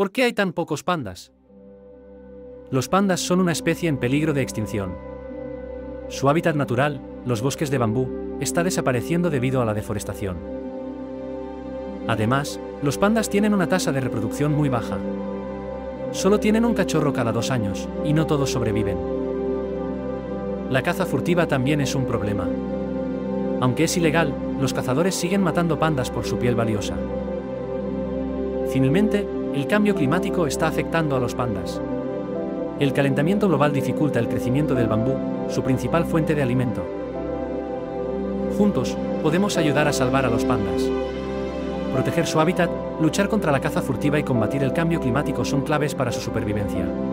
¿Por qué hay tan pocos pandas? Los pandas son una especie en peligro de extinción. Su hábitat natural, los bosques de bambú, está desapareciendo debido a la deforestación. Además, los pandas tienen una tasa de reproducción muy baja. Solo tienen un cachorro cada 2 años, y no todos sobreviven. La caza furtiva también es un problema. Aunque es ilegal, los cazadores siguen matando pandas por su piel valiosa. Finalmente, el cambio climático está afectando a los pandas. El calentamiento global dificulta el crecimiento del bambú, su principal fuente de alimento. Juntos, podemos ayudar a salvar a los pandas. Proteger su hábitat, luchar contra la caza furtiva y combatir el cambio climático son claves para su supervivencia.